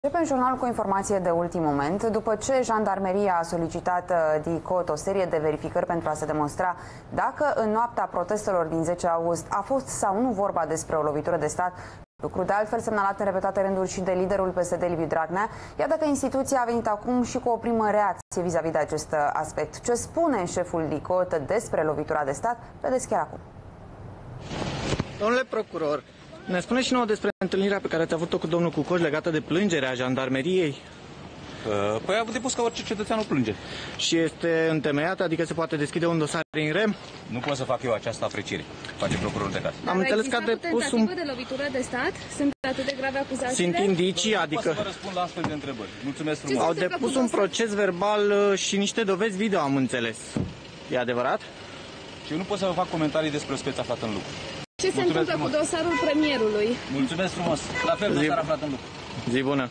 Începem jurnalul cu informație de ultim moment. După ce jandarmeria a solicitat DICOT o serie de verificări pentru a se demonstra dacă în noaptea protestelor din 10 august a fost sau nu vorba despre o lovitură de stat, lucru de altfel semnalat în repetate rânduri și de liderul PSD Liviu Dragnea, iată că instituția a venit acum și cu o primă reacție vis-a-vis de acest aspect. Ce spune șeful DICOT despre lovitura de stat? Vedeți chiar acum. Domnule procuror, ne spune și nouă despre întâlnirea pe care ați avut-o cu domnul Cucoș legată de plângerea jandarmeriei? Păi a depus ca orice cetățean o plânge. Și este întemeiată, adică se poate deschide un dosar în rem? Nu pot să fac eu această apreciere. Face procurorul de casă. Am înțeles că a depus un... de lovitură de stat? Sunt atât de grave acuzațiile? Sunt indicii, adică... Nu pot să vă răspund la astfel de întrebări. Mulțumesc frumos. Au depus un proces verbal și niște dovezi video, am înțeles. E adevărat? Și eu nu pot să vă fac comentarii despre o speță aflată în lucru. Ce se întâmplă cu dosarul premierului? Mulțumesc frumos. La fel, dosar aflat în lucru. Zi bună.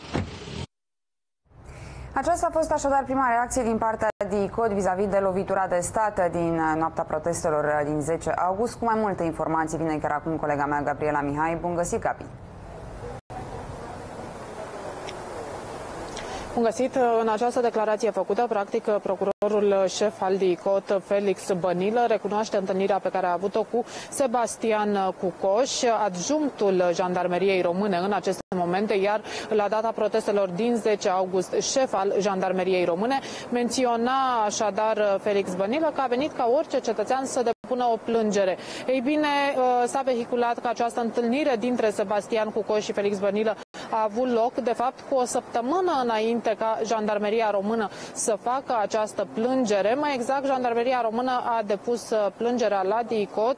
Aceasta a fost așadar prima reacție din partea DICOT vis-a-vis de lovitura de stat din noaptea protestelor din 10 august. Cu mai multe informații vine chiar acum colega mea Gabriela Mihai. Bun găsit, Gabi! Bun găsit! În această declarație făcută, practic, procurorul șef al DICOT, Felix Bănilă, recunoaște întâlnirea pe care a avut-o cu Sebastian Cucoș, adjunctul Jandarmeriei Române în aceste momente, iar la data protestelor din 10 august, șef al Jandarmeriei Române, menționa așadar Felix Bănilă că a venit ca orice cetățean să depună o plângere. Ei bine, s-a vehiculat că această întâlnire dintre Sebastian Cucoș și Felix Bănilă a avut loc, de fapt, cu o săptămână înainte ca Jandarmeria Română să facă această plângere. Mai exact, Jandarmeria Română a depus plângerea la DICOT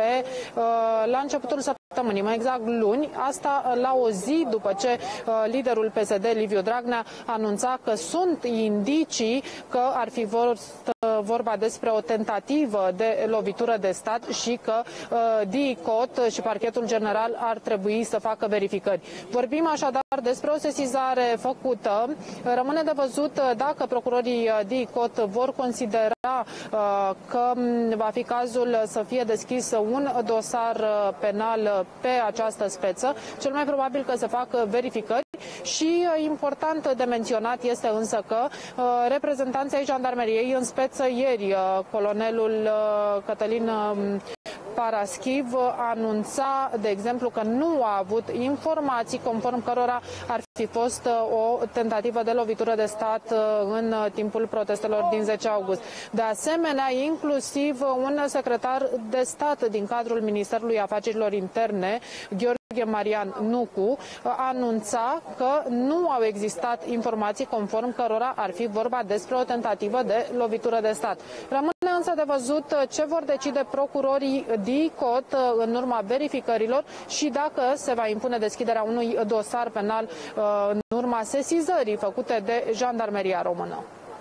la începutul săptămânii, mai exact luni, asta la o zi după ce liderul PSD, Liviu Dragnea, anunța că sunt indicii că ar fi vorba despre o tentativă de lovitură de stat și că DICOT și Parchetul General ar trebui să facă verificări. Vorbim așadar despre o sesizare făcută. Rămâne de văzut dacă procurorii DICOT vor considera că va fi cazul să fie deschis un dosar penal pe această speță. Cel mai probabil că se fac verificări și important de menționat este însă că reprezentanții ai jandarmeriei, în speță ieri colonelul Cătălin Paraschiv, anunța, de exemplu, că nu a avut informații conform cărora ar fi fost o tentativă de lovitură de stat în timpul protestelor din 10 august. De asemenea, inclusiv un secretar de stat din cadrul Ministerului Afacerilor Interne, Gheorghe Marian Nucu, anunța că nu au existat informații conform cărora ar fi vorba despre o tentativă de lovitură de stat. Rămâne însă de văzut ce vor decide procurorii DICOT în urma verificărilor și dacă se va impune deschiderea unui dosar penal în urma sesizării făcute de Jandarmeria Română.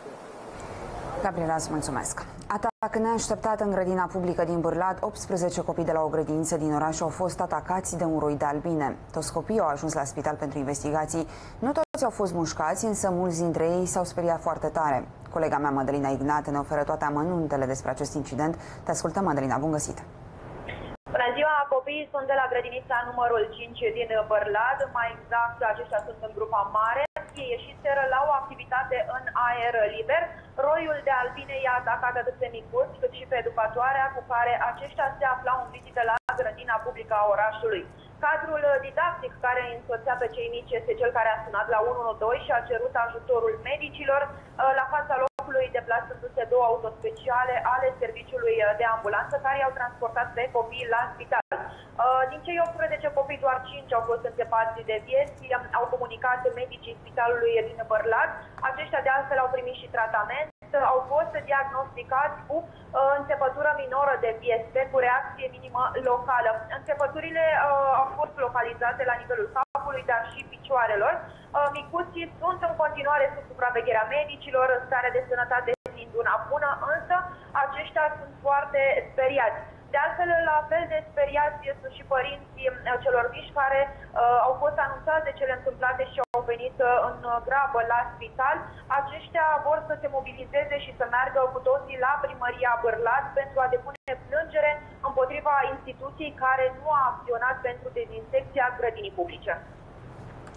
Gabriela, îți mulțumesc. Atac neașteptat în grădina publică din Bârlad. 18 copii de la o grădiniță din oraș au fost atacați de un roi de albine. Toți copiii au ajuns la spital pentru investigații. Nu toți au fost mușcați, însă mulți dintre ei s-au speriat foarte tare. Colega mea, Mădălina Ignat, ne oferă toate amănuntele despre acest incident. Te ascultăm, Mădălina, bun găsit! Bună ziua! Copiii sunt de la grădinița numărul 5 din Bârlad. Mai exact, aceștia sunt în grupa mare. Ei ieșiseră la o activitate în aer liber. Roiul de albine i-a atacat atât pe micuți cât și pe educatoarea cu care aceștia se aflau în vizită la grădina publică a orașului. Cadrul didactic care îi însoțea pe cei mici este cel care a sunat la 112 și a cerut ajutorul medicilor. La fața locului, deplasându-se două autospeciale ale serviciului de ambulanță care i-au transportat pe copii la spital. Din cei 18 copii, doar 5 au fost înțepați de vieți, au comunicat medicii spitalului din Bârlad. Aceștia de altfel au primit și tratament. Au fost diagnosticați cu înțepătură minoră de pieste cu reacție minimă locală. Înțepăturile au fost localizate la nivelul capului, dar și picioarelor. Micuții sunt în continuare sub supravegherea medicilor, starea de sănătate fiind una bună, însă aceștia sunt foarte speriați. De altfel, la fel de speriați sunt și părinții celor mici care au fost anunțați de cele întâmplate și au venit în grabă la spital. Aceștia vor să se mobilizeze și să meargă cu toții la primăria Bârlad pentru a depune plângere împotriva instituției care nu a acționat pentru dezinsecția grădinii publice.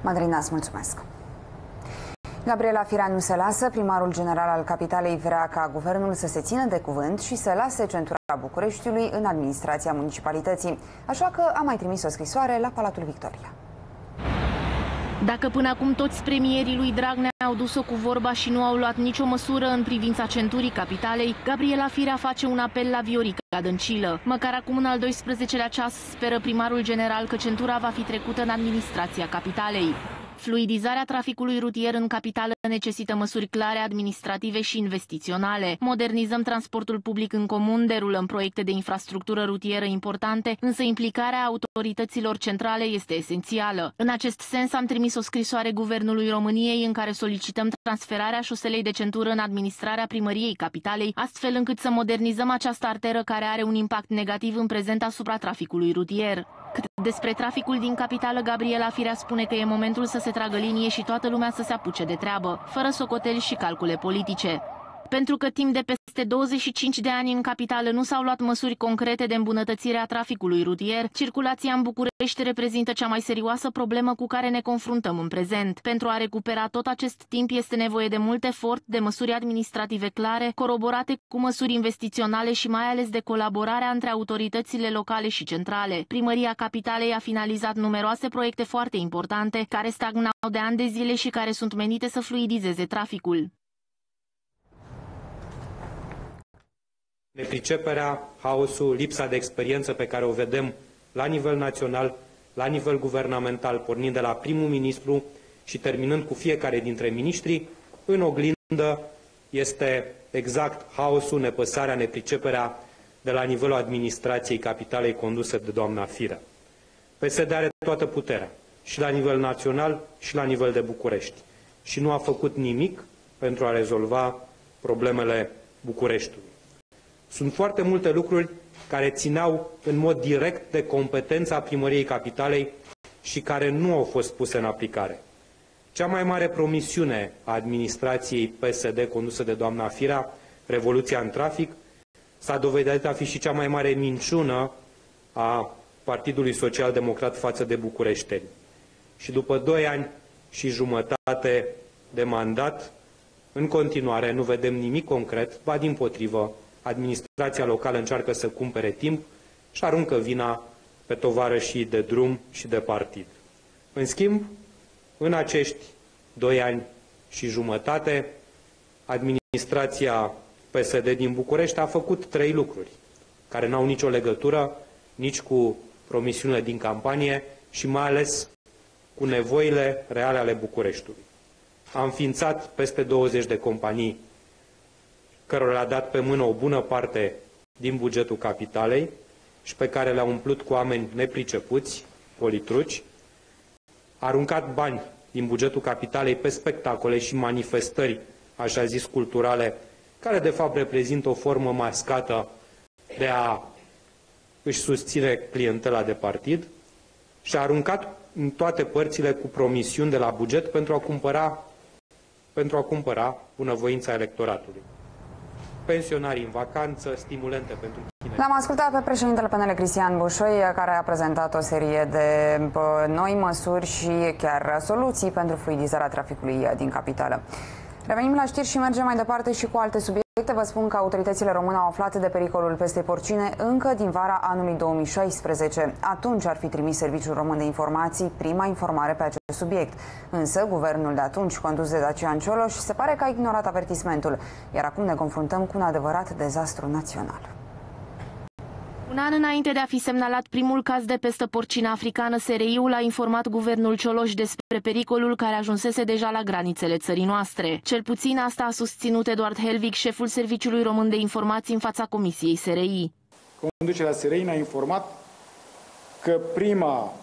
Madrina, îți mulțumesc. Gabriela Firea nu se lasă. Primarul general al capitalei vrea ca guvernul să se țină de cuvânt și să lase centura Bucureștiului în administrația municipalității. Așa că a mai trimis o scrisoare la Palatul Victoria. Dacă până acum toți premierii lui Dragnea au dus-o cu vorba și nu au luat nicio măsură în privința centurii capitalei, Gabriela Firea face un apel la Viorica Dăncilă. Măcar acum, în al 12-lea ceas, speră primarul general că centura va fi trecută în administrația capitalei. Fluidizarea traficului rutier în capitală necesită măsuri clare administrative și investiționale. Modernizăm transportul public în comun, derulăm proiecte de infrastructură rutieră importante, însă implicarea autorităților centrale este esențială. În acest sens am trimis o scrisoare Guvernului României în care solicităm transferarea șoselei de centură în administrarea primăriei capitalei, astfel încât să modernizăm această arteră care are un impact negativ în prezent asupra traficului rutier. Cât despre traficul din capitală, Gabriela Firea spune că e momentul să se tragă linie și toată lumea să se apuce de treabă, fără socoteli și calcule politice. Pentru că timp de peste 25 de ani în capitală nu s-au luat măsuri concrete de îmbunătățire a traficului rutier, circulația în București reprezintă cea mai serioasă problemă cu care ne confruntăm în prezent. Pentru a recupera tot acest timp este nevoie de mult efort, de măsuri administrative clare, coroborate cu măsuri investiționale și mai ales de colaborarea între autoritățile locale și centrale. Primăria Capitalei a finalizat numeroase proiecte foarte importante, care stagnau de ani de zile și care sunt menite să fluidizeze traficul. Nepriceperea, haosul, lipsa de experiență pe care o vedem la nivel național, la nivel guvernamental, pornind de la primul ministru și terminând cu fiecare dintre miniștri, în oglindă este exact haosul, nepăsarea, nepriceperea de la nivelul administrației capitalei condusă de doamna Firea. PSD are toată puterea, și la nivel național, și la nivel de București. Și nu a făcut nimic pentru a rezolva problemele Bucureștiului. Sunt foarte multe lucruri care țineau în mod direct de competența primăriei capitalei și care nu au fost puse în aplicare. Cea mai mare promisiune a administrației PSD condusă de doamna Firea, revoluția în trafic, s-a dovedit a fi și cea mai mare minciună a Partidului Social Democrat față de bucureșteni. Și după 2 ani și jumătate de mandat, în continuare nu vedem nimic concret, ba dimpotrivă, administrația locală încearcă să cumpere timp și aruncă vina pe tovarășii de drum și de partid. În schimb, în acești 2 ani și jumătate, administrația PSD din București a făcut 3 lucruri, care n-au nicio legătură nici cu promisiunile din campanie și mai ales cu nevoile reale ale Bucureștiului. A înființat peste 20 de companii cărora le-a dat pe mână o bună parte din bugetul capitalei și pe care le-a umplut cu oameni nepricepuți, politruci, a aruncat bani din bugetul capitalei pe spectacole și manifestări, așa zis, culturale, care de fapt reprezintă o formă mascată de a își susține clientela de partid și a aruncat în toate părțile cu promisiuni de la buget pentru a cumpăra bunăvoința electoratului. Pensionarii în vacanță, stimulente pentru tineri. L-am ascultat pe președintele PNL Cristian Bușoi, care a prezentat o serie de noi măsuri și chiar soluții pentru fluidizarea traficului din capitală. Revenim la știri și mergem mai departe și cu alte subiecte. Vă spun că autoritățile române au aflat de pericolul pestei porcine încă din vara anului 2016. Atunci ar fi trimis Serviciul Român de Informații prima informare pe acest subiect. Însă, guvernul de atunci, condus de Dacian Cioloș, se pare că a ignorat avertismentul. Iar acum ne confruntăm cu un adevărat dezastru național. Un an înainte de a fi semnalat primul caz de pestă porcină africană, SRI-ul a informat guvernul Cioloș despre pericolul care ajunsese deja la granițele țării noastre. Cel puțin asta a susținut Eduard Helvig, șeful Serviciului Român de Informații, în fața Comisiei SRI. Conducerea SRI ne-a informat că prima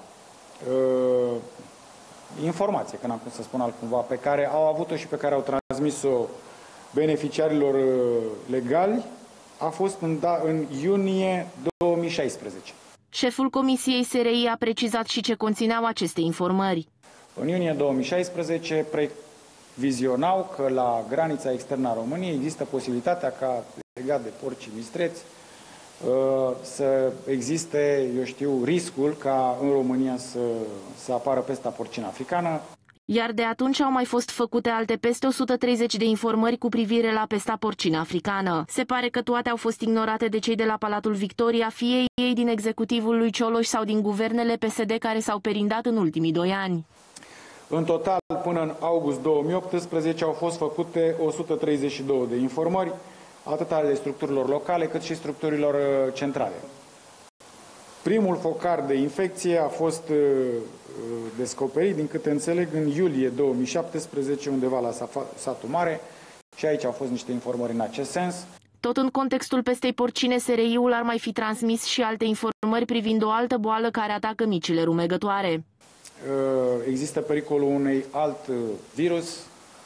informație, că n-am cum să spun altcumva, pe care au avut-o și pe care au transmis-o beneficiarilor legali, a fost în iunie 2016. Șeful Comisiei SRI a precizat și ce conțineau aceste informări. În iunie 2016 previzionau că la granița externă a României există posibilitatea ca, legat de porcii mistreți, să existe, eu știu, riscul ca în România să apară pesta porcină africană. Iar de atunci au mai fost făcute alte peste 130 de informări cu privire la pesta porcină africană. Se pare că toate au fost ignorate de cei de la Palatul Victoria, fie ei din executivul lui Cioloș sau din guvernele PSD care s-au perindat în ultimii 2 ani. În total, până în august 2018, au fost făcute 132 de informări, atât ale structurilor locale, cât și structurilor centrale. Primul focar de infecție a fost descoperit, din câte înțeleg, în iulie 2017, undeva la Satul Mare, și aici au fost niște informări în acest sens. Tot în contextul pestei porcine, SRI-ul ar mai fi transmis și alte informări privind o altă boală care atacă micile rumegătoare. Există pericolul unui alt virus.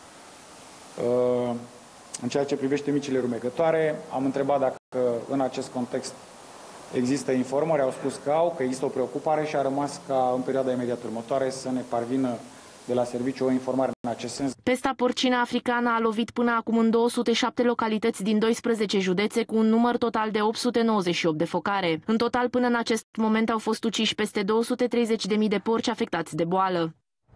În ceea ce privește micile rumegătoare, am întrebat dacă în acest context există informări, au spus că există o preocupare și a rămas ca în perioada imediat următoare să ne parvină de la serviciu o informare în acest sens. Pesta porcină africană a lovit până acum în 207 localități din 12 județe cu un număr total de 898 de focare. În total, până în acest moment au fost uciși peste 230.000 de porci afectați de boală.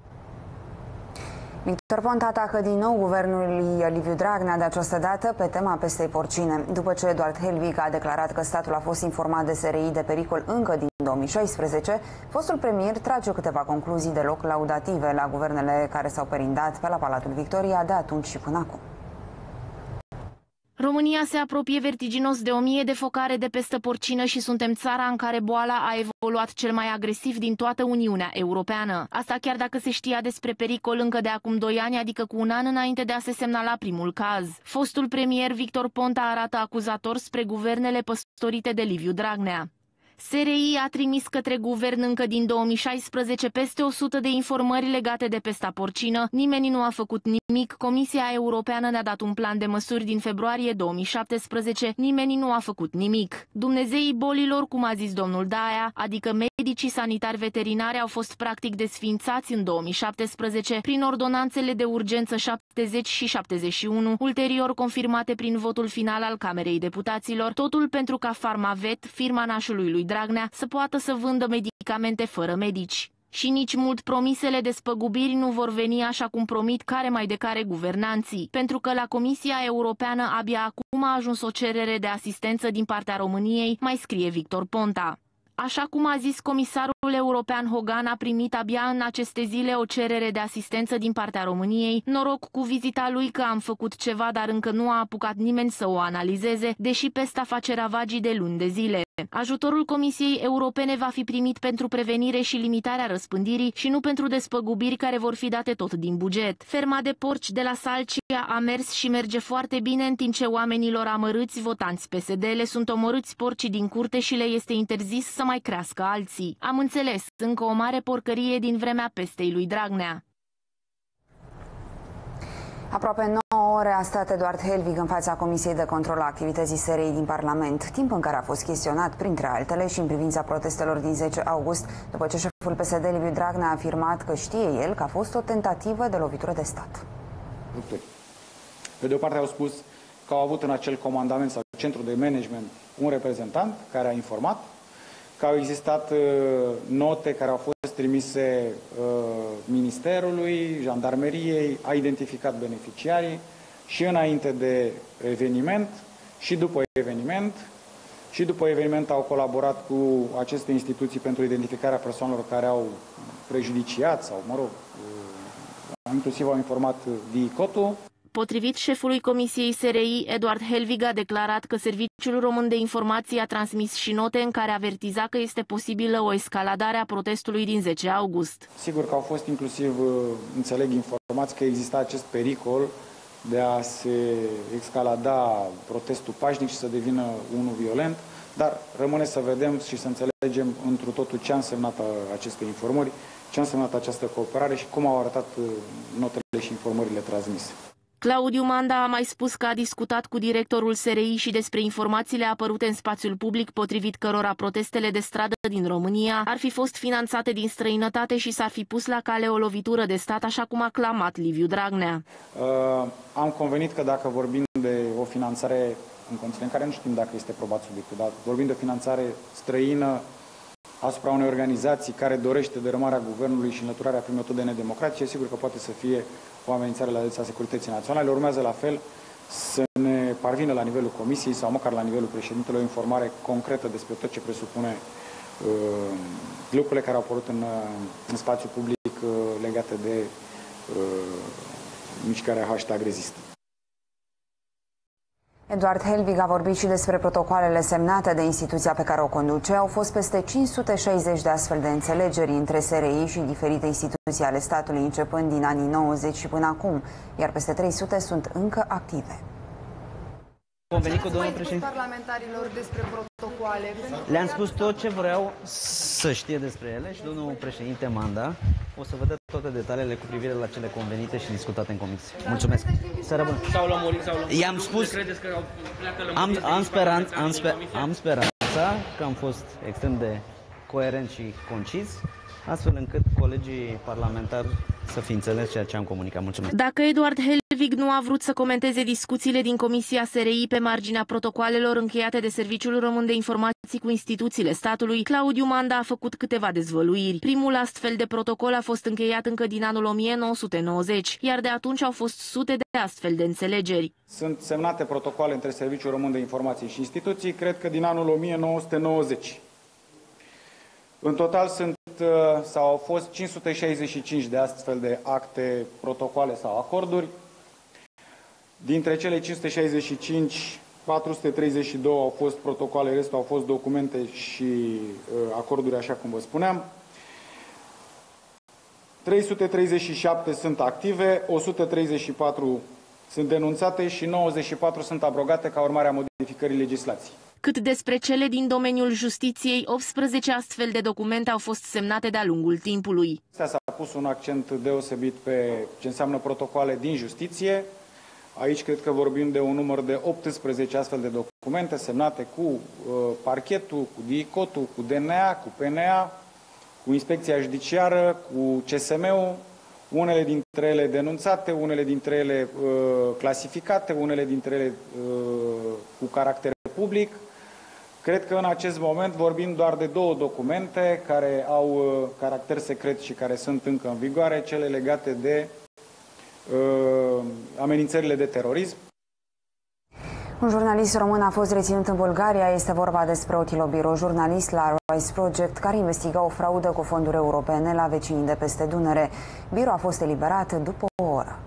Victor Ponta atacă din nou guvernul lui Liviu Dragnea, de această dată pe tema pestei porcine. După ce Eduard Helvig a declarat că statul a fost informat de SRI de pericol încă din 2016, fostul premier trage câteva concluzii deloc laudative la guvernele care s-au perindat pe la Palatul Victoria de atunci și până acum. România se apropie vertiginos de 1000 de focare de pestă porcină și suntem țara în care boala a evoluat cel mai agresiv din toată Uniunea Europeană. Asta chiar dacă se știa despre pericol încă de acum 2 ani, adică cu un an înainte de a se semnala primul caz. Fostul premier Victor Ponta arată acuzator spre guvernele păstorite de Liviu Dragnea. SRI a trimis către guvern încă din 2016 peste 100 de informări legate de pesta porcină. Nimeni nu a făcut nimic. Comisia Europeană ne-a dat un plan de măsuri din februarie 2017. Nimeni nu a făcut nimic. Dumnezeii bolilor, cum a zis domnul Daia, adică medicii sanitari veterinari, au fost practic desființați în 2017 prin ordonanțele de urgență 70 și 71, ulterior confirmate prin votul final al Camerei Deputaților, totul pentru ca Farmavet, firma nașului lui Dragnea, să poată să vândă medicamente fără medici. Și nici mult promisele despăgubiri nu vor veni așa cum promit care mai de care guvernanții, pentru că la Comisia Europeană abia acum a ajuns o cerere de asistență din partea României, mai scrie Victor Ponta. Așa cum a zis comisarul european Hogan, a primit abia în aceste zile o cerere de asistență din partea României. Noroc cu vizita lui că am făcut ceva, dar încă nu a apucat nimeni să o analizeze, deși pesta face ravagii de luni de zile. Ajutorul Comisiei Europene va fi primit pentru prevenire și limitarea răspândirii și nu pentru despăgubiri care vor fi date tot din buget. Ferma de porci de la Salcia a mers și merge foarte bine, în timp ce oamenilor amărâți, votanți PSD, le sunt omorâți porcii din curte și le este interzis să mai crească alții. Am înțeles, încă o mare porcărie din vremea pestei lui Dragnea. Aproape 9 ore a stat Eduard Helvig în fața Comisiei de Control a Activității SRI din Parlament, timp în care a fost chestionat, printre altele, și în privința protestelor din 10 august, după ce șeful PSD, Liviu Dragnea, a afirmat că știe el că a fost o tentativă de lovitură de stat. Pe de o parte au spus că au avut în acel comandament sau centru de management un reprezentant care a informat, că au existat note care au fost trimise Ministerului, Jandarmeriei, a identificat beneficiarii și înainte de eveniment și după eveniment. Și după eveniment au colaborat cu aceste instituții pentru identificarea persoanelor care au prejudiciat sau, mă rog, inclusiv au informat DICOT-ul. Potrivit șefului Comisiei SRI, Eduard Helvig a declarat că Serviciul Român de Informații a transmis și note în care avertiza că este posibilă o escaladare a protestului din 10 august. Sigur că au fost inclusiv, înțeleg, informați că exista acest pericol de a se escalada protestul pașnic și să devină unul violent, dar rămâne să vedem și să înțelegem întru totul ce a însemnat aceste informări, ce a însemnat această cooperare și cum au arătat notele și informările transmise. Claudiu Manda a mai spus că a discutat cu directorul SRI și despre informațiile apărute în spațiul public, potrivit cărora protestele de stradă din România ar fi fost finanțate din străinătate și s-ar fi pus la cale o lovitură de stat, așa cum a clamat Liviu Dragnea. Am convenit că dacă vorbim de o finanțare în condiții în care nu știm dacă este probat subiectul, dar vorbim de o finanțare străină asupra unei organizații care dorește dărâmarea guvernului și înlăturarea prin metode nedemocratice, sigur că poate să fie o amenințare la adresa securității naționale. Urmează la fel să ne parvină la nivelul Comisiei sau măcar la nivelul președintelui o informare concretă despre tot ce presupune lucrurile care au apărut în spațiu public legate de mișcarea #Rezist. Eduard Helvig a vorbit și despre protocoalele semnate de instituția pe care o conduce. Au fost peste 560 de astfel de înțelegeri între SRI și diferite instituții ale statului, începând din anii 90 și până acum, iar peste 300 sunt încă active. Convenit cu domnul președinte parlamentarilor despre protocoale. Le-am spus tot ce vreau să știe despre ele și domnul președinte Manda o să vă dă toate detaliile cu privire la cele convenite și discutate în comisie. Mulțumesc. Seară bună. I-am spus, am speranța că am fost extrem de coerent și concis, astfel încât colegii parlamentari să fi înțeles ceea ce am comunicat. Mulțumesc. Dacă Eduard Helvig nu a vrut să comenteze discuțiile din Comisia SRI pe marginea protocoalelor încheiate de Serviciul Român de Informații cu instituțiile statului, Claudiu Manda a făcut câteva dezvăluiri. Primul astfel de protocol a fost încheiat încă din anul 1990, iar de atunci au fost sute de astfel de înțelegeri. Sunt semnate protocoale între Serviciul Român de Informații și instituții, cred că din anul 1990. În total au fost 565 de astfel de acte, protocoale sau acorduri. Dintre cele 565, 432 au fost protocoale, restul au fost documente și acorduri, așa cum vă spuneam. 337 sunt active, 134 sunt denunțate și 94 sunt abrogate ca urmare a modificării legislației. Cât despre cele din domeniul justiției, 18 astfel de documente au fost semnate de-a lungul timpului. S-a pus un accent deosebit pe ce înseamnă protocoale din justiție. Aici cred că vorbim de un număr de 18 astfel de documente semnate cu parchetul, cu DICOT-ul, cu DNA, cu PNA, cu Inspecția Judiciară, cu CSM-ul, unele dintre ele denunțate, unele dintre ele clasificate, unele dintre ele cu caracter public. Cred că în acest moment vorbim doar de 2 documente care au caracter secret și care sunt încă în vigoare, cele legate de amenințările de terorism. Un jurnalist român a fost reținut în Bulgaria. Este vorba despre Otilo Biro, jurnalist la Rise Project, care investiga o fraudă cu fonduri europene la vecinii de peste Dunăre. Biro a fost eliberat după o oră.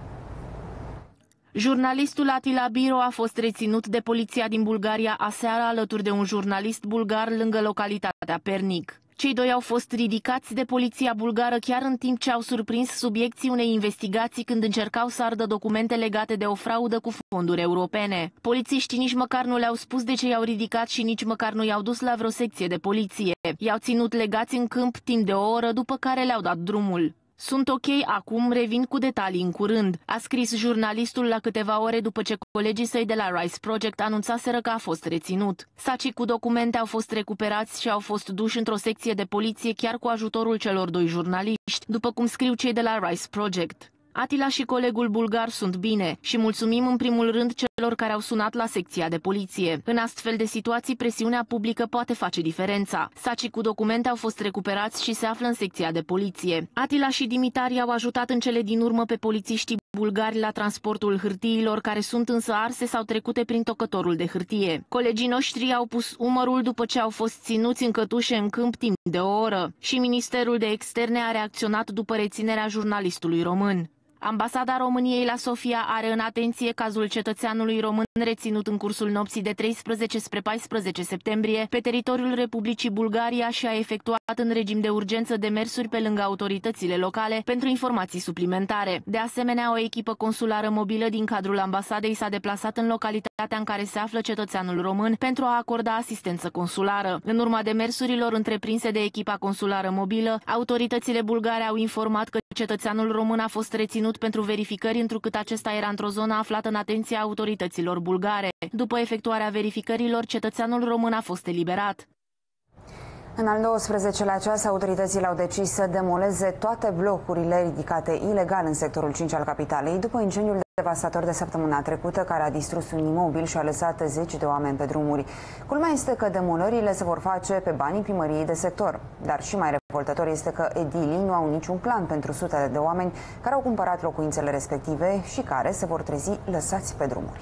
Jurnalistul Attila Biro a fost reținut de poliția din Bulgaria aseară alături de un jurnalist bulgar lângă localitatea Pernic. Cei doi au fost ridicați de poliția bulgară chiar în timp ce au surprins subiecții unei investigații când încercau să ardă documente legate de o fraudă cu fonduri europene. Polițiștii nici măcar nu le-au spus de ce i-au ridicat și nici măcar nu i-au dus la vreo secție de poliție. I-au ținut legați în câmp timp de o oră, după care le-au dat drumul. Sunt ok, acum revin cu detalii în curând, a scris jurnalistul la câteva ore după ce colegii săi de la Rise Project anunțaseră că a fost reținut. Sacii cu documente au fost recuperați și au fost duși într-o secție de poliție chiar cu ajutorul celor 2 jurnaliști, după cum scriu cei de la Rise Project. Attila și colegul bulgar sunt bine și mulțumim în primul rând celor care au sunat la secția de poliție. În astfel de situații, presiunea publică poate face diferența. Sacii cu documente au fost recuperați și se află în secția de poliție. Attila și Dimitari au ajutat în cele din urmă pe polițiștii bulgari la transportul hârtiilor, care sunt însă arse sau trecute prin tocătorul de hârtie. Colegii noștri au pus umărul după ce au fost ținuți în cătușe în câmp timp de o oră și Ministerul de Externe a reacționat după reținerea jurnalistului român. Ambasada României la Sofia are în atenție cazul cetățeanului român reținut în cursul nopții de 13 spre 14 septembrie pe teritoriul Republicii Bulgaria și a efectuat în regim de urgență demersuri pe lângă autoritățile locale pentru informații suplimentare. De asemenea, o echipă consulară mobilă din cadrul ambasadei s-a deplasat în localitatea în care se află cetățeanul român pentru a acorda asistență consulară. În urma demersurilor întreprinse de echipa consulară mobilă, autoritățile bulgare au informat că cetățeanul român a fost reținut pentru verificări, întrucât acesta era într-o zonă aflată în atenția autorităților bulgare. După efectuarea verificărilor, cetățeanul român a fost eliberat. În al 12-lea ceas, autoritățile au decis să demoleze toate blocurile ridicate ilegal în sectorul 5 al capitalei, după incendiul devastator de săptămâna trecută, care a distrus un imobil și a lăsat 10 de oameni pe drumuri. Culmea este că demolările se vor face pe banii primăriei de sector. Dar și mai revoltător este că edilii nu au niciun plan pentru sutele de oameni care au cumpărat locuințele respective și care se vor trezi lăsați pe drumuri.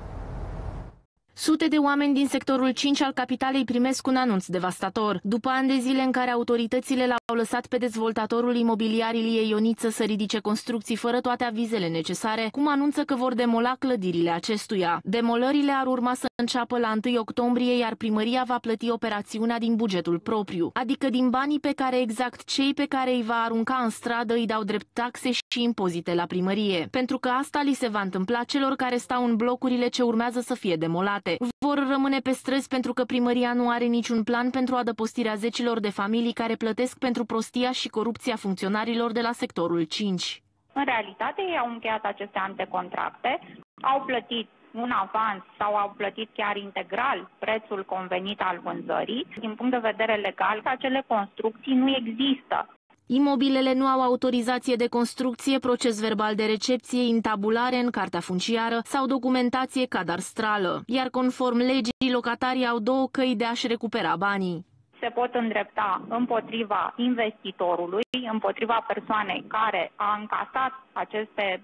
Sute de oameni din sectorul 5 al capitalei primesc un anunț devastator. După ani de zile în care autoritățile l-au lăsat pe dezvoltatorul imobiliar Ilie Ioniță să ridice construcții fără toate avizele necesare, cum anunță că vor demola clădirile acestuia. Demolările ar urma să înceapă la 1 octombrie, iar primăria va plăti operațiunea din bugetul propriu, adică din banii pe care exact cei pe care îi va arunca în stradă îi dau drept taxe și impozite la primărie. Pentru că asta li se va întâmpla celor care stau în blocurile ce urmează să fie demolate. Vor rămâne pe străzi pentru că primăria nu are niciun plan pentru adăpostirea zecilor de familii care plătesc pentru prostia și corupția funcționarilor de la sectorul 5. În realitate, ei au încheiat aceste antecontracte, au plătit un avans sau au plătit chiar integral prețul convenit al vânzării. Din punct de vedere legal, acele construcții nu există. Imobilele nu au autorizație de construcție, proces verbal de recepție, intabulare în cartea funciară sau documentație cadastrală. Iar conform legii, locatarii au două căi de a-și recupera banii. Se pot îndrepta împotriva investitorului, împotriva persoanei care a încasat aceste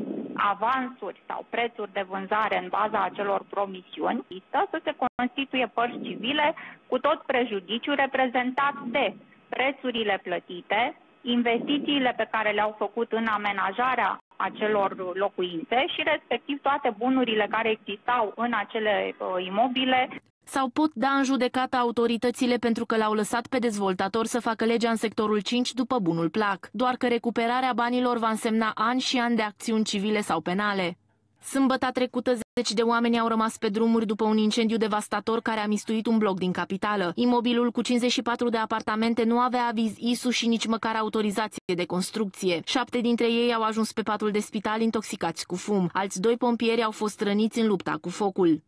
avansuri sau prețuri de vânzare în baza acelor promisiuni, să se constituie părți civile cu tot prejudiciul reprezentat de prețurile plătite, investițiile pe care le-au făcut în amenajarea acelor locuințe și respectiv toate bunurile care existau în acele imobile. Sau pot da în judecată autoritățile pentru că l-au lăsat pe dezvoltator să facă legea în sectorul 5 după bunul plac, doar că recuperarea banilor va însemna ani și ani de acțiuni civile sau penale. Sâmbăta trecută, 10 de oameni au rămas pe drumuri după un incendiu devastator care a mistuit un bloc din capitală. Imobilul cu 54 de apartamente nu avea aviz ISU și nici măcar autorizație de construcție. 7 dintre ei au ajuns pe patul de spital intoxicați cu fum. Alți 2 pompieri au fost răniți în lupta cu focul.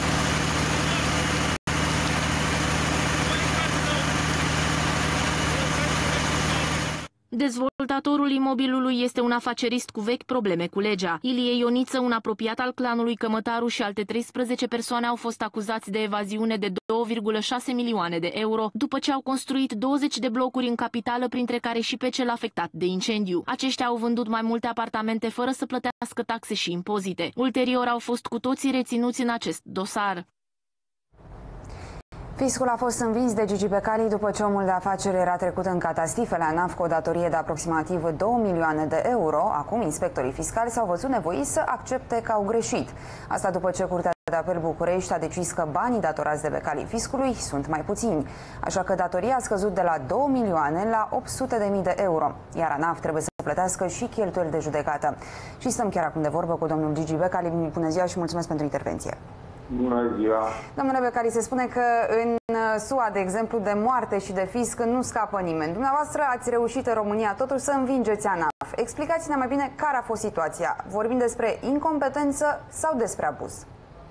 Dezvoltatorul imobilului este un afacerist cu vechi probleme cu legea. Ilie Ioniță, un apropiat al clanului Cămătaru, și alte 13 persoane au fost acuzați de evaziune de 2,6 milioane de euro după ce au construit 20 de blocuri în capitală, printre care și pe cel afectat de incendiu. Aceștia au vândut mai multe apartamente fără să plătească taxe și impozite. Ulterior au fost cu toții reținuți în acest dosar. Fiscul a fost învins de Gigi Becali după ce omul de afaceri era trecut în catastifele ANAF cu o datorie de aproximativ 2 milioane de euro. Acum, inspectorii fiscali s-au văzut nevoiți să accepte că au greșit. Asta după ce Curtea de Apel București a decis că banii datorați de Becali fiscului sunt mai puțini. Așa că datoria a scăzut de la 2 milioane la 800.000 de euro. Iar ANAF trebuie să plătească și cheltuieli de judecată. Și stăm chiar acum de vorbă cu domnul Gigi Becali. Bună ziua și mulțumesc pentru intervenție. Bună ziua! Domnule Becali, se spune că în SUA, de exemplu, de moarte și de fisc nu scapă nimeni. Dumneavoastră ați reușit în România totuși să învingeți ANAF. Explicați-ne mai bine care a fost situația. Vorbim despre incompetență sau despre abuz?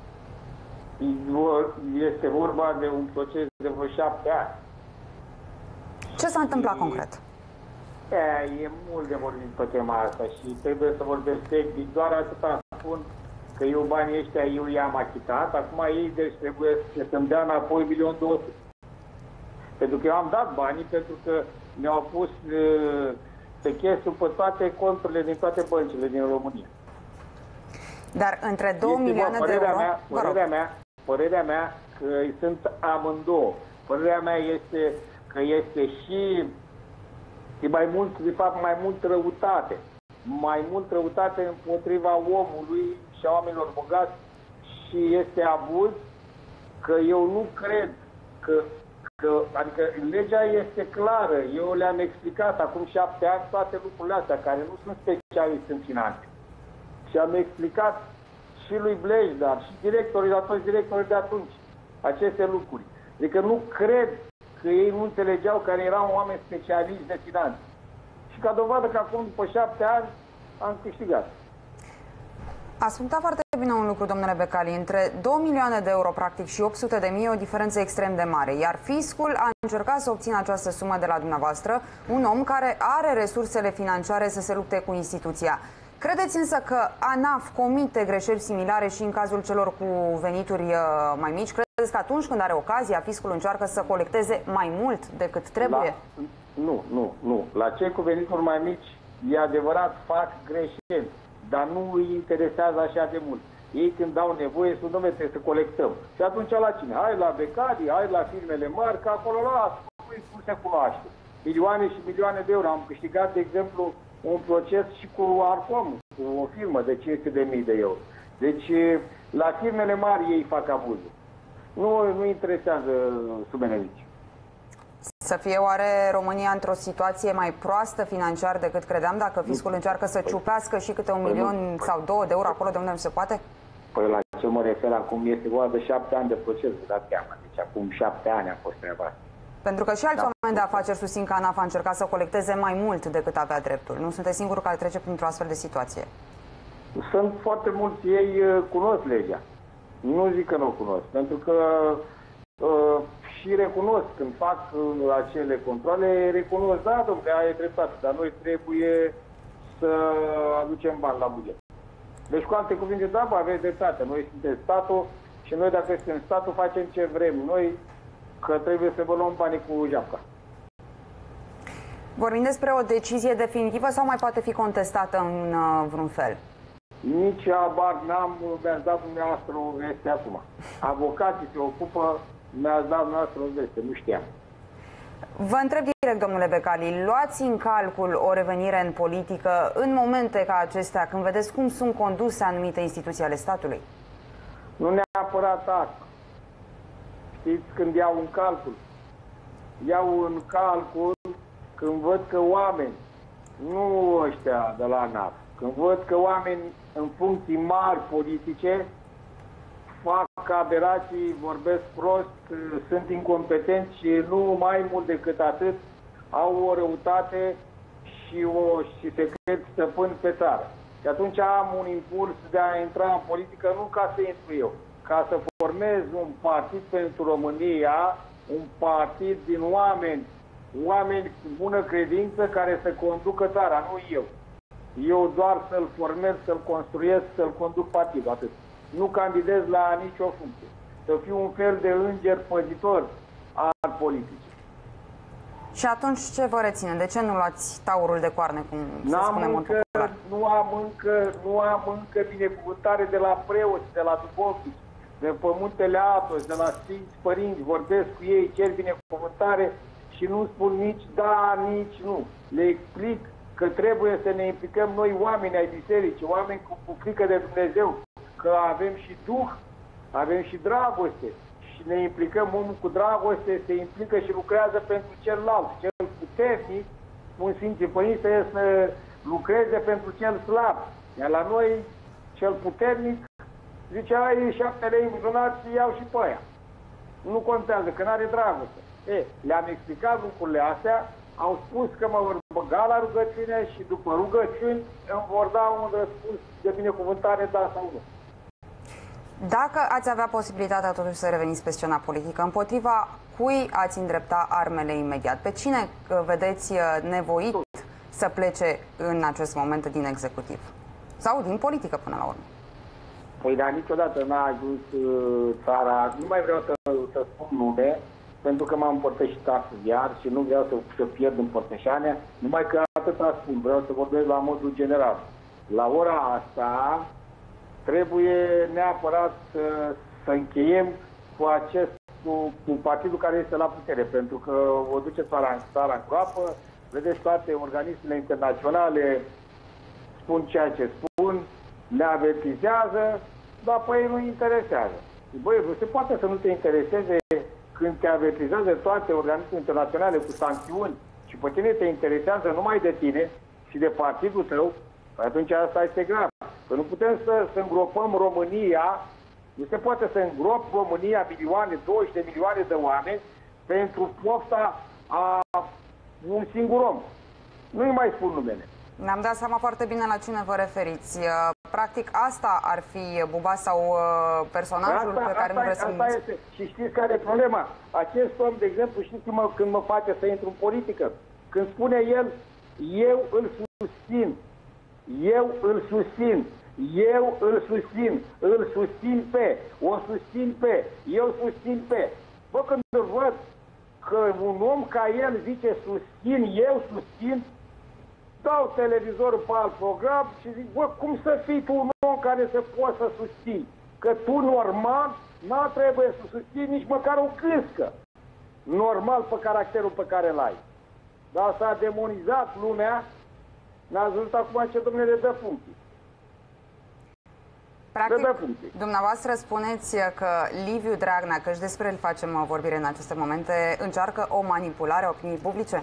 Este vorba de un proces de vreo 7 ani. Ce s-a întâmplat concret? E mult de vorbit pe tema asta și trebuie să vorbesc tehnic. Doar atâta spun că eu banii ăștia eu i-am achitat, acum ei deci trebuie să-mi dea înapoi 1.200.000. Pentru că eu am dat banii, pentru că mi-au pus sechestru pe toate conturile din toate băncile din România. Dar între 2 milioane de euro... Părerea mea că sunt amândouă. Părerea mea este că este și mai mult, de fapt, mai mult răutate. Mai mult răutate împotriva omului și a oamenilor bogați și este abuz, că eu nu cred că adică legea este clară. Eu le-am explicat acum 7 ani toate lucrurile astea, care nu sunt specialiști în finanțe. Și am explicat și lui Blejdar, și directorii, la toți directorii de atunci, aceste lucruri. Adică nu cred că ei nu înțelegeau care erau oameni specialiști de finanțe. Și ca dovadă că acum, după 7 ani, am câștigat. Ați punctat foarte bine un lucru, domnule Becali. Între 2 milioane de euro, practic, și 800 de mii e o diferență extrem de mare. Iar fiscul a încercat să obțină această sumă de la dumneavoastră, un om care are resursele financiare să se lupte cu instituția. Credeți însă că ANAF comite greșeli similare și în cazul celor cu venituri mai mici? Credeți că atunci când are ocazia, fiscul încearcă să colecteze mai mult decât trebuie? Nu. La cei cu venituri mai mici, e adevărat, fac greșeli, dar nu îi interesează așa de mult. Ei când dau nevoie, sunt domnule, trebuie să colectăm. Și atunci la cine? Hai la Becali, hai la firmele mari, că acolo nu se cunoaște. Milioane și milioane de euro. Am câștigat, de exemplu, un proces și cu Arcom, cu o firmă de 500.000 de euro. Deci, la firmele mari ei fac abuzul. Nu interesează sumele mici. Să fie oare România într-o situație mai proastă financiar decât credeam, dacă fiscul încearcă să ciupească și câte 1 milion sau 2 de euro acolo de unde nu se poate? Păi la ce mă refer acum este vorba de 7 ani de proces, vă dați seama. Deci acum 7 ani a fost treaba asta. Pentru că și alți oameni de afaceri susțin că ANAF a încercat să colecteze mai mult decât avea dreptul. Nu sunteți singurul care trece printr-o astfel de situație. Sunt foarte mulți, ei cunosc legea. Nu zic că nu o cunosc, pentru că și recunosc când fac acele controle, recunosc, da, domnule, ai dreptate, dar noi trebuie să aducem bani la buget. Deci, cu alte cuvinte, da, aveți dreptate. Noi suntem statul și noi, dacă suntem statul, facem ce vrem noi, că trebuie să vă luăm banii cu japca. Vorbim despre o decizie definitivă sau mai poate fi contestată în vreun fel? Nici abar n-am, mi-ați dat dumneavoastră o veste acum. Avocații se ocupă, mi-ați dat dumneavoastră o veste, nu știam. Vă întreb direct, domnule Becali, luați în calcul o revenire în politică în momente ca acestea, când vedeți cum sunt conduse anumite instituții ale statului? Nu neapărat asta. Știți, când iau în calcul? Iau în calcul când văd că oameni, nu ăștia de la ANAF, când văd că oameni în funcții mari politice fac aberații, vorbesc prost, sunt incompetenți și nu mai mult decât atât au o răutate și se cred stăpâni pe țară. Și atunci am un impuls de a intra în politică nu ca să intru eu, ca să formez un partid pentru România, un partid din oameni cu bună credință care să conducă țara, nu eu. Eu doar să-l formez, să-l construiesc, să-l conduc partidul, atât. Nu candidez la nicio funcție. Să fiu un fel de înger păzitor al politicii. Și atunci ce vă reține? De ce nu luați taurul de coarne, cum se spune în mod popular? Nu am încă binecuvântare de la preoți, de la duhovnici, de pămuntele Atos, de la Sfinți Părinți. Vorbesc cu ei, cer binecuvântare și nu spun nici da, nici nu. Le explic că trebuie să ne implicăm noi, oameni ai bisericii, oameni cu frică de Dumnezeu, că avem și duh, avem și dragoste și ne implicăm, omul cu dragoste se implică și lucrează pentru celălalt. Cel puternic, un Sfinții Părinți, trebuie să lucreze pentru cel slab. Iar la noi, cel puternic, zice, ai 7 lei în buzunar și iau și pe aia. Nu contează, că n-are dragoste. Le-am explicat lucrurile astea, au spus că mă vor băga la rugăciune și după rugăciuni îmi vor da un răspuns de binecuvântare, da sau nu. Dacă ați avea posibilitatea totuși să reveniți pe scena politică, împotriva cui ați îndrepta armele imediat? Pe cine vedeți nevoit să plece în acest moment din executiv? Sau din politică până la urmă? Păi, dar niciodată n-a ajuns țara, nu mai vreau să spun nume, pentru că m-am împărtășit astăzi iar și nu vreau să pierd împărtășania, numai că atâta spun, vreau să vorbesc la modul general. La ora asta trebuie neapărat să încheiem cu partidul care este la putere, pentru că o duce țara în groapă, vedeți, toate organismele internaționale spun ceea ce spun, le avertizează, dar pe ei nu interesează. Băi, nu se poate să nu te intereseze când te avertizează toate organismele internaționale cu sancțiuni și pe tine te interesează numai de tine și de partidul tău, atunci asta este grav. Că nu putem să îngropăm România, nu se poate să îngrop România milioane, 20 de milioane de oameni pentru pofta a un singur om. Nu-i mai spun numele. Ne-am dat seama foarte bine la cine vă referiți. Practic asta ar fi Buba sau personajul pe care nu vreți să numiți. Și știți care e problema? Acest om, de exemplu, știți când mă face să intru în politică? Când spune el, eu îl susțin, eu îl susțin, eu îl susțin, îl susțin pe, o susțin pe, eu susțin pe. Bă, când văd că un om ca el zice susțin, eu susțin, dau televizorul pe alt program și zic, bă, cum să fii tu un om care să poți să susții? Că tu normal n-a trebuie să susții nici măcar o câscă. Normal pe caracterul pe care l-ai. Dar s-a demonizat lumea, n-ați văzut acum ce domnule dă funcții. Practic, dumneavoastră spuneți că Liviu Dragnea, că și despre el facem vorbire în aceste momente, încearcă o manipulare a opiniei publice?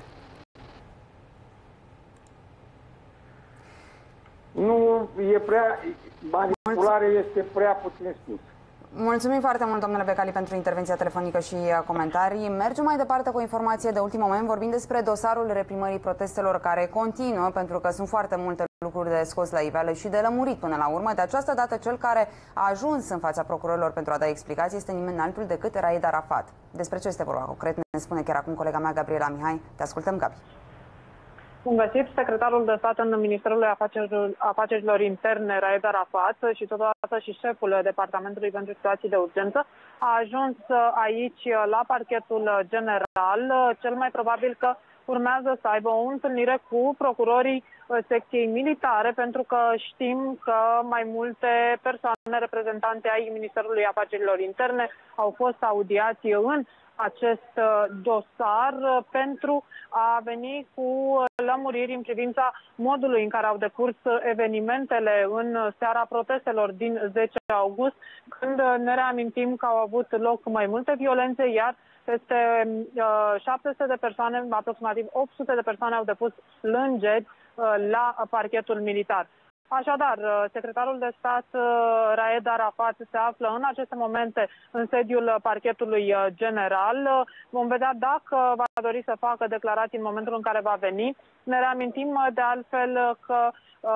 Nu, e prea... Manipulare este prea puțin spus. Mulțumim foarte mult, domnule Becali, pentru intervenția telefonică și comentarii. Mergem mai departe cu o informație de ultim moment. Vorbim despre dosarul reprimării protestelor care continuă, pentru că sunt foarte multe lucruri de scos la iveală și de lămurit până la urmă. De această dată, cel care a ajuns în fața procurorilor pentru a da explicații este nimeni altul decât Raed Arafat. Despre ce este vorba concret ne spune chiar acum colega mea, Gabriela Mihai. Te ascultăm, Gabi. Bun găsit, secretarul de stat în Ministerul Afacerilor Interne, Raed Arafat, și totodată și șeful Departamentului pentru Situații de Urgență, a ajuns aici la parchetul general. Cel mai probabil că urmează să aibă o întâlnire cu procurorii secției militare, pentru că știm că mai multe persoane reprezentante ai Ministerului Afacerilor Interne au fost audiați în acest dosar pentru a veni cu lămuriri în privința modului în care au decurs evenimentele în seara protestelor din 10 august, când ne reamintim că au avut loc mai multe violențe, iar peste 700 de persoane, aproximativ 800 de persoane au depus plângeri la parchetul militar. Așadar, secretarul de stat Raed Arafat se află în aceste momente în sediul parchetului general. Vom vedea dacă va dori să facă declarații în momentul în care va veni. Ne reamintim de altfel că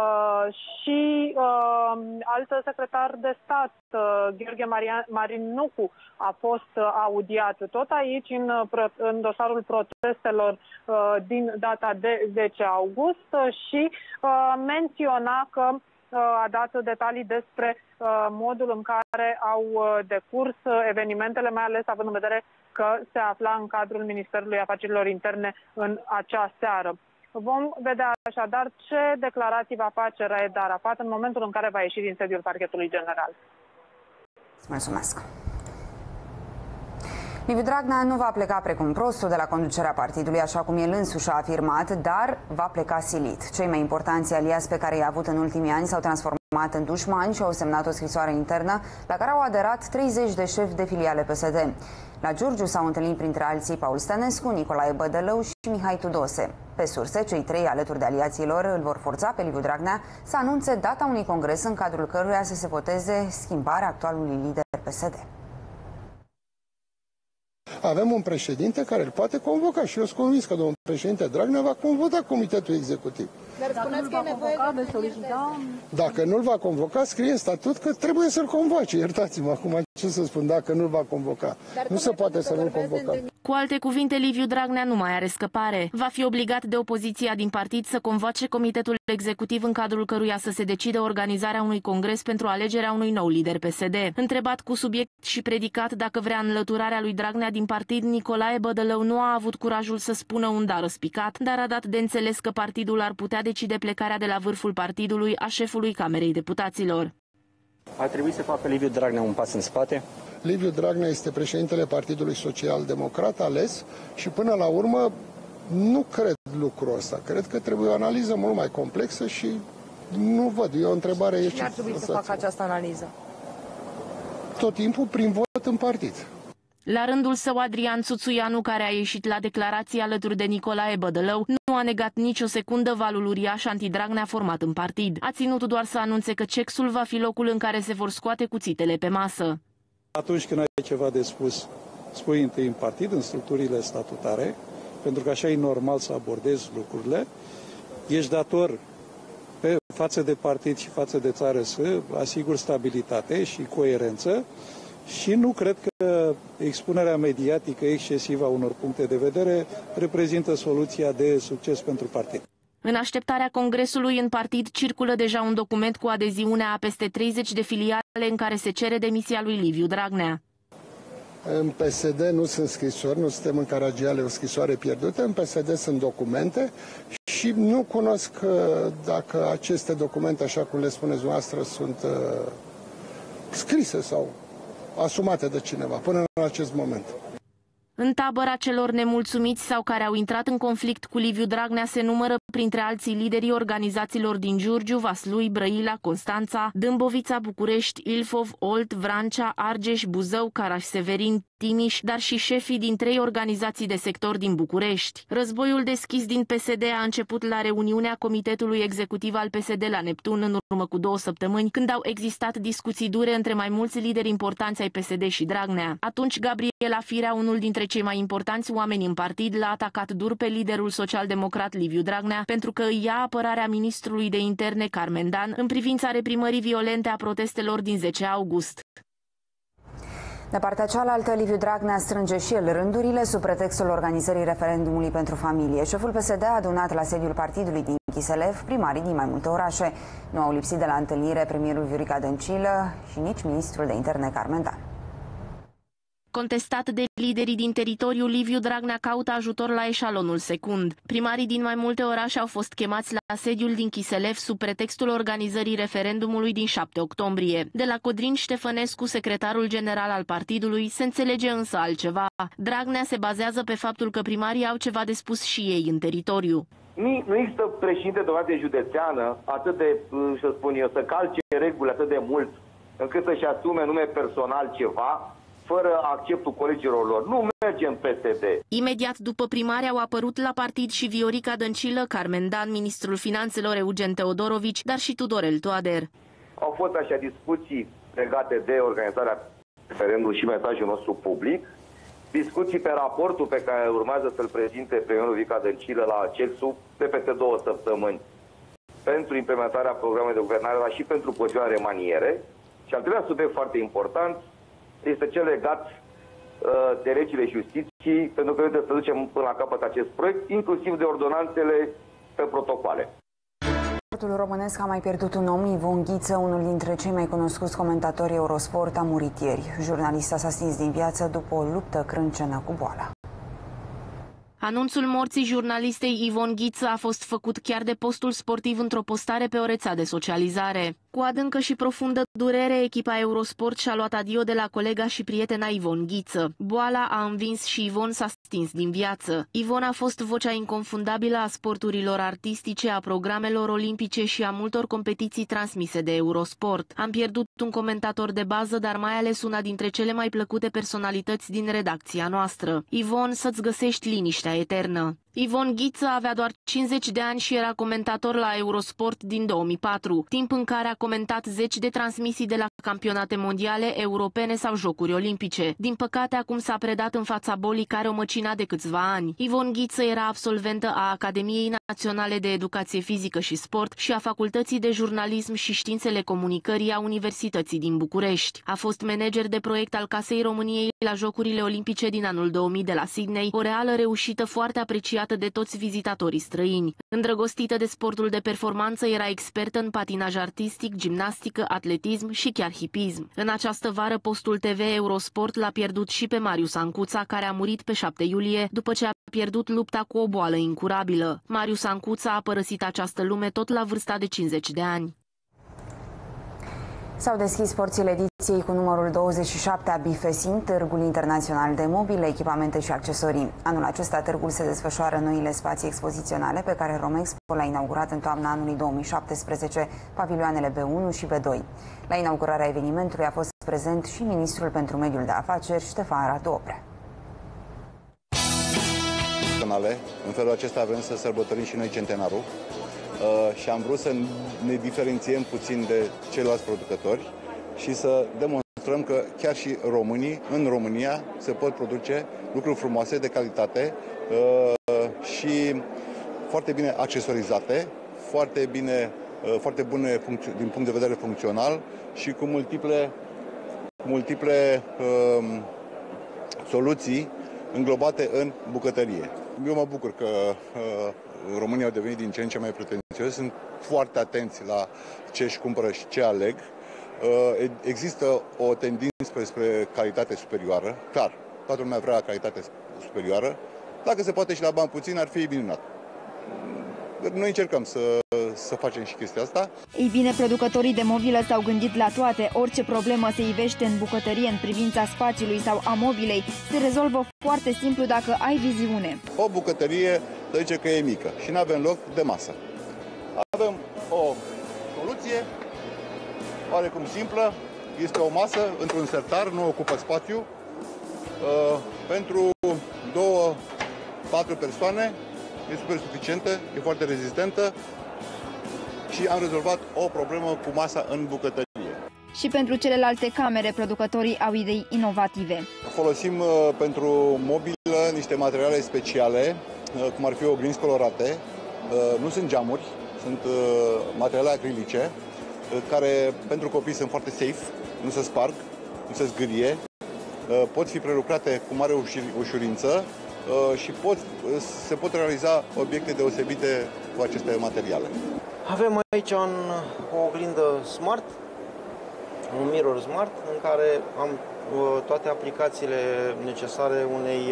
și alt secretar de stat, Gheorghe Marinucu, a fost audiat tot aici în dosarul protestelor din data de 10 august și menționa că a dat detalii despre modul în care au decurs evenimentele, mai ales având în vedere că se afla în cadrul Ministerului Afacerilor Interne în acea seară. Vom vedea așadar ce declarații va face Raed Arafat în momentul în care va ieși din sediul parchetului general. Mulțumesc. Liviu Dragnea nu va pleca precum prostul de la conducerea partidului, așa cum el însuși a afirmat, dar va pleca silit. Cei mai importanți aliați pe care i-a avut în ultimii ani s-au transformat în dușmani și au semnat o scrisoare internă la care au aderat 30 de șefi de filiale PSD. La Giurgiu s-au întâlnit printre alții Paul Stănescu, Nicolae Bădălău și Mihai Tudose. Pe surse, cei trei alături de aliaților îl vor forța pe Liviu Dragnea să anunțe data unui congres în cadrul căruia să se voteze schimbarea actualului lider PSD. Avem un președinte care îl poate convoca și eu sunt convins că domnul președinte Dragnea va convoca comitetul executiv. Dar spuneți că e nevoie de solicita... Dacă nu-l va convoca, scrie în statut că trebuie să-l convoace. Iertați-mă acum ce să spun, dacă nu-l va convoca. Nu se poate să nu-l convoca. Cu alte cuvinte, Liviu Dragnea nu mai are scăpare. Va fi obligat de opoziția din partid să convoace comitetul executiv în cadrul căruia să se decide organizarea unui congres pentru alegerea unui nou lider PSD. Întrebat cu subiect și predicat dacă vrea înlăturarea lui Dragnea din partid, Nicolae Bădălău nu a avut curajul să spună un da răspicat, dar a dat de înțeles că partidul ar putea decide plecarea de la vârful partidului a șefului Camerei Deputaților. Ar trebui să facă Liviu Dragnea un pas în spate? Liviu Dragnea este președintele Partidului Social-Democrat ales și până la urmă nu cred lucrul ăsta. Cred că trebuie o analiză mult mai complexă și nu văd. E o întrebare... Cine ar trebui să facă această analiză? Tot timpul prin vot în partid. La rândul său, Adrian Țuțuianu, care a ieșit la declarații alături de Nicolae Bădălău, nu a negat nicio secundă valul uriaș antidragnea format în partid. A ținut doar să anunțe că CEX-ul va fi locul în care se vor scoate cuțitele pe masă. Atunci când ai ceva de spus, spui întâi în partid, în structurile statutare, pentru că așa e normal să abordezi lucrurile. Ești dator față de partid și față de țară să asigur stabilitate și coerență și nu cred că expunerea mediatică excesivă a unor puncte de vedere reprezintă soluția de succes pentru partid. În așteptarea congresului în partid circulă deja un document cu adeziunea a peste 30 de filiale în care se cere demisia lui Liviu Dragnea. În PSD nu sunt scrisori, nu suntem în Caragiale o scrisoare pierdută, în PSD sunt documente și nu cunosc dacă aceste documente, așa cum le spuneți dumneavoastră, sunt scrise sau asumate de cineva până în acest moment. În tabăra celor nemulțumiți sau care au intrat în conflict cu Liviu Dragnea se numără printre alții liderii organizațiilor din Giurgiu, Vaslui, Brăila, Constanța, Dâmbovița, București, Ilfov, Olt, Vrancea, Argeș, Buzău, Caraș-Severin, Timiș, dar și șefii din 3 organizații de sector din București. Războiul deschis din PSD a început la reuniunea Comitetului Executiv al PSD la Neptun în urmă cu 2 săptămâni, când au existat discuții dure între mai mulți lideri importanți ai PSD și Dragnea. Atunci Gabriela Firea, unul dintre cei mai importanți oameni în partid, l-a atacat dur pe liderul social-democrat Liviu Dragnea pentru că îi ia apărarea ministrului de interne Carmen Dan în privința reprimării violente a protestelor din 10 august. De partea cealaltă, Liviu Dragnea strânge și el rândurile sub pretextul organizării referendumului pentru familie. Șeful PSD a adunat la sediul partidului din Chișinău primarii din mai multe orașe. Nu au lipsit de la întâlnire premierul Viorica Dăncilă și nici ministrul de interne Carmen Dan. Contestat de liderii din teritoriu, Liviu Dragnea caută ajutor la eșalonul secund. Primarii din mai multe orașe au fost chemați la sediul din Chișinău sub pretextul organizării referendumului din 7 octombrie. De la Codrin Ștefănescu, secretarul general al partidului, se înțelege însă altceva. Dragnea se bazează pe faptul că primarii au ceva de spus și ei în teritoriu. Nu există președinte de organizație județeană atât de, să spun eu, să calce reguli atât de mult încât să-și asume nume personal ceva fără acceptul colegilor lor. Nu merge în PSD. Imediat după primari au apărut la partid și Viorica Dăncilă, Carmen Dan, ministrul finanțelor Eugen Teodorovici, dar și Tudorel Toader. Au fost așa discuții legate de organizarea referendumului și mesajul nostru public, discuții pe raportul pe care urmează să-l prezinte premierul Viorica Dăncilă la CELSU de peste 2 săptămâni pentru implementarea programului de guvernare, dar și pentru posibilă remaniere. Și al treilea subiect foarte important este cel legat de legile justiției, pentru că trebuie să ducem până la capăt acest proiect, inclusiv de ordonanțele pe protocoale. Sportul românesc a mai pierdut un om, Ivon Ghiță, unul dintre cei mai cunoscuți comentatori Eurosport, a murit ieri. Jurnalista s-a stins din viață după o luptă crâncenă cu boala. Anunțul morții jurnalistei Ivon Ghiță a fost făcut chiar de postul sportiv într-o postare pe o rețea de socializare. Cu adâncă și profundă durere, echipa Eurosport și-a luat adio de la colega și prietena Ivon Ghiță. Boala a învins și Ivon s-a stins din viață. Ivon a fost vocea inconfundabilă a sporturilor artistice, a programelor olimpice și a multor competiții transmise de Eurosport. Am pierdut un comentator de bază, dar mai ales una dintre cele mai plăcute personalități din redacția noastră. Ivon, să-ți găsești liniștea eternă. Ivon Ghiță avea doar 50 de ani și era comentator la Eurosport din 2004, timp în care a comentat 10 de transmisii de la campionate mondiale, europene sau jocuri olimpice. Din păcate, acum s-a predat în fața bolii care o măcina de câțiva ani. Ivon Ghiță era absolventă a Academiei Naționale de Educație Fizică și Sport și a Facultății de Jurnalism și Științele Comunicării a Universității din București. A fost manager de proiect al Casei României la Jocurile Olimpice din anul 2000 de la Sydney, o reală reușită foarte apreciată de toți vizitatorii străini. Îndrăgostită de sportul de performanță, era expertă în patinaj artistic, gimnastică, atletism și chiar hipism. În această vară, postul TV Eurosport l-a pierdut și pe Marius Ancuța, care a murit pe 7 iulie după ce a pierdut lupta cu o boală incurabilă. Marius Ancuța a părăsit această lume tot la vârsta de 50 de ani. S-au deschis porțile ediției cu numărul 27 a Bifesin, Târgul Internațional de Mobile, Echipamente și Accesorii. Anul acesta târgul se desfășoară în noile spații expoziționale pe care Romexpo l-a inaugurat în toamna anului 2017, pavilioanele B1 și B2. La inaugurarea evenimentului a fost prezent și ministrul pentru mediul de afaceri, Ștefan Radu Oprea. În felul acesta avem să sărbătorim și noi centenarul. Și am vrut să ne diferențiem puțin de ceilalți producători și să demonstrăm că chiar și românii, în România, se pot produce lucruri frumoase, de calitate și foarte bine accesorizate, foarte bine foarte bune din punct de vedere funcțional și cu multiple soluții înglobate în bucătărie. Eu mă bucur că românii au devenit din ce în ce mai pretențioși, sunt foarte atenți la ce își cumpără și ce aleg. Există o tendință spre calitate superioară, clar, toată lumea vrea calitate superioară, dacă se poate și la bani puțini, ar fi minunat. Noi încercăm să facem și chestia asta. Ei bine, producătorii de mobilă s-au gândit la toate. Orice problemă se ivește în bucătărie în privința spațiului sau a mobilei se rezolvă foarte simplu dacă ai viziune. O bucătărie, să zice că e mică și nu avem loc de masă. Avem o soluție oarecum simplă. Este o masă într-un sertar, nu ocupă spațiu. Pentru 2-4 persoane e super suficientă, e foarte rezistentă și am rezolvat o problemă cu masa în bucătărie. Și pentru celelalte camere, producătorii au idei inovative. Folosim pentru mobilă niște materiale speciale, cum ar fi oglinzi colorate. Nu sunt geamuri, sunt materiale acrilice, care pentru copii sunt foarte safe, nu se sparg, nu se zgârie, pot fi prelucrate cu mare ușurință și se pot realiza obiecte deosebite cu aceste materiale. Avem aici o oglindă smart, un mirror smart, în care am toate aplicațiile necesare unei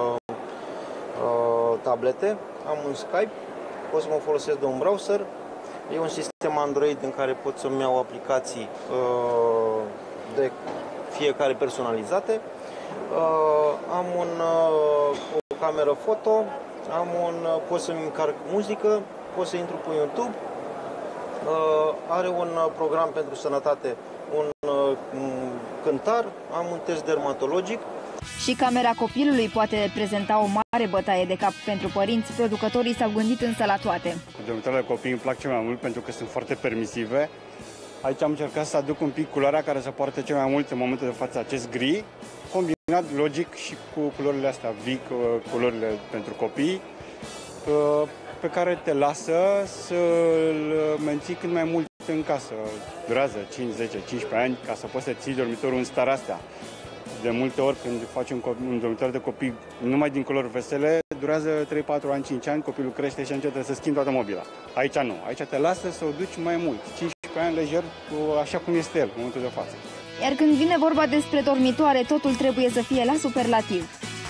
tablete. Am un Skype, pot să mă folosesc de un browser. E un sistem Android în care pot să-mi iau aplicații de fiecare personalizate. Am o cameră foto, pot să-mi încarc muzică, pot să intru pe YouTube. Are un program pentru sănătate, un cântar, am un test dermatologic. Și camera copilului poate prezenta o mare bătaie de cap pentru părinți. Producătorii s-au gândit însă la toate. Dormitoarele copiii îmi plac cel mai mult pentru că sunt foarte permisive. Aici am încercat să aduc un pic culoarea care să poarte cel mai mult în momentul de față, acest gri, combinat logic și cu culorile astea vii, culorile pentru copii, pe care te lasă să-l menții cât mai mult în casă. Durează 5, 10, 15 ani ca să poți să ții dormitorul în starea astea. De multe ori când faci un dormitor de copii numai din culori vesele, durează 3, 4 ani, 5 ani, copilul crește și începe să schimbi toată mobila. Aici nu. Aici te lasă să o duci mai mult. 15 ani lejer, așa cum este el în momentul de față. Iar când vine vorba despre dormitoare, totul trebuie să fie la superlativ.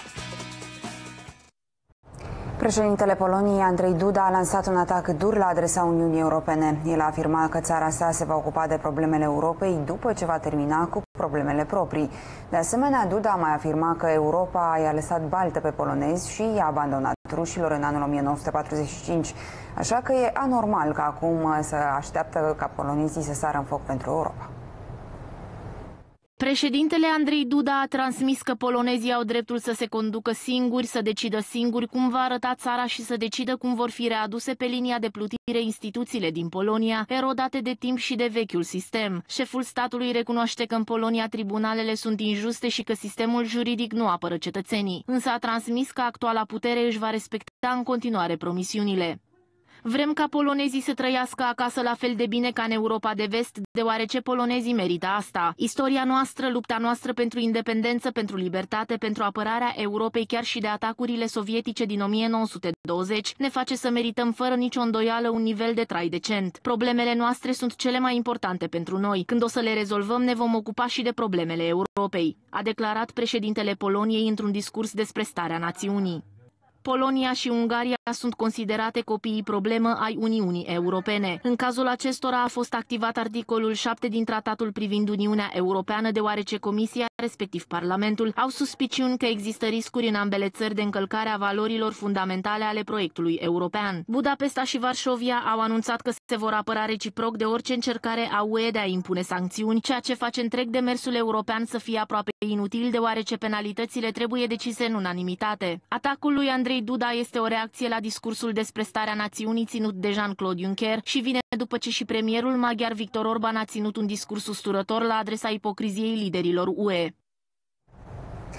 Președintele Poloniei, Andrei Duda, a lansat un atac dur la adresa Uniunii Europene. El a afirmat că țara sa se va ocupa de problemele Europei după ce va termina cu problemele proprii. De asemenea, Duda a mai afirmat că Europa i-a lăsat baltă pe polonezi și i-a abandonat rușilor în anul 1945. Așa că e anormal că acum să așteaptă ca polonezii să sară în foc pentru Europa. Președintele Andrei Duda a transmis că polonezii au dreptul să se conducă singuri, să decidă singuri cum va arăta țara și să decidă cum vor fi readuse pe linia de plutire instituțiile din Polonia, erodate de timp și de vechiul sistem. Șeful statului recunoaște că în Polonia tribunalele sunt injuste și că sistemul juridic nu apără cetățenii, însă a transmis că actuala putere își va respecta în continuare promisiunile. Vrem ca polonezii să trăiască acasă la fel de bine ca în Europa de Vest, deoarece polonezii merită asta. Istoria noastră, lupta noastră pentru independență, pentru libertate, pentru apărarea Europei, chiar și de atacurile sovietice din 1920, ne face să merităm fără nicio îndoială un nivel de trai decent. Problemele noastre sunt cele mai importante pentru noi. Când o să le rezolvăm, ne vom ocupa și de problemele Europei, a declarat președintele Poloniei într-un discurs despre starea națiunii. Polonia și Ungaria sunt considerate copiii problemă ai Uniunii Europene. În cazul acestora a fost activat articolul 7 din Tratatul privind Uniunea Europeană, deoarece Comisia, respectiv Parlamentul, au suspiciuni că există riscuri în ambele țări de încălcare a valorilor fundamentale ale proiectului european. Budapesta și Varșovia au anunțat că se vor apăra reciproc de orice încercare a UE de a impune sancțiuni, ceea ce face întreg demersul european să fie aproape inutil, deoarece penalitățile trebuie decise în unanimitate. Atacul lui Andrei Duda este o reacție la discursul despre starea națiunii ținut de Jean-Claude Juncker și vine după ce și premierul maghiar Viktor Orban a ținut un discurs usturător la adresa ipocriziei liderilor UE.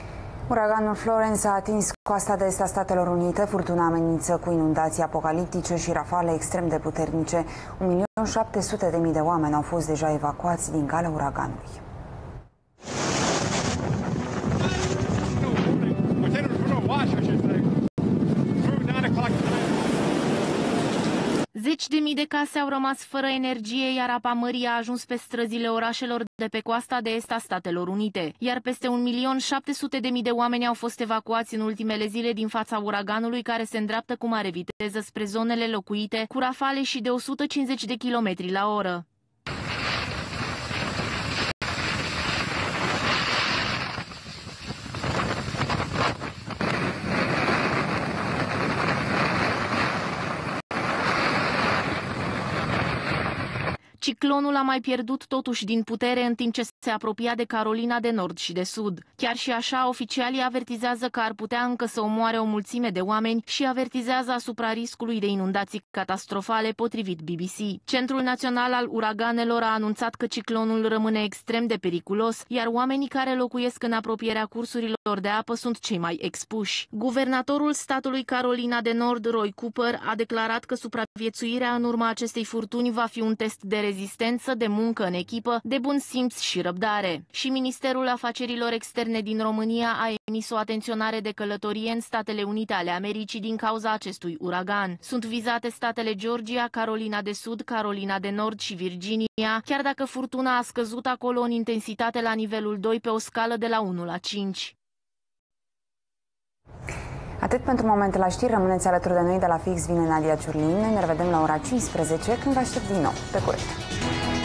Uraganul Florence a atins coasta de est a Statelor Unite. Furtuna amenință cu inundații apocaliptice și rafale extrem de puternice. 1.700.000 de oameni au fost deja evacuați din calea uraganului. Zeci de mii de case au rămas fără energie, iar apa mării a ajuns pe străzile orașelor de pe coasta de est a Statelor Unite. Iar peste 1.700.000 de oameni au fost evacuați în ultimele zile din fața uraganului, care se îndreaptă cu mare viteză spre zonele locuite, cu rafale și de 150 de km la oră. Ciclonul a mai pierdut totuși din putere în timp ce se apropia de Carolina de Nord și de Sud. Chiar și așa, oficialii avertizează că ar putea încă să omoare o mulțime de oameni și avertizează asupra riscului de inundații catastrofale, potrivit BBC. Centrul Național al Uraganelor a anunțat că ciclonul rămâne extrem de periculos, iar oamenii care locuiesc în apropierea cursurilor de apă sunt cei mai expuși. Guvernatorul statului Carolina de Nord, Roy Cooper, a declarat că supraviețuirea în urma acestei furtuni va fi un test de rezistență, de muncă în echipă, de bun simț și răbdare. Și Ministerul Afacerilor Externe din România a emis o atenționare de călătorie în Statele Unite ale Americii din cauza acestui uragan. Sunt vizate statele Georgia, Carolina de Sud, Carolina de Nord și Virginia, chiar dacă furtuna a scăzut acolo în intensitate la nivelul 2 pe o scală de la 1 la 5. Atât pentru moment la știri, rămâneți alături de noi. De la Fix vine Nadia Ciurlin. Ne revedem la ora 15, când vă aștept din nou. Pe curând!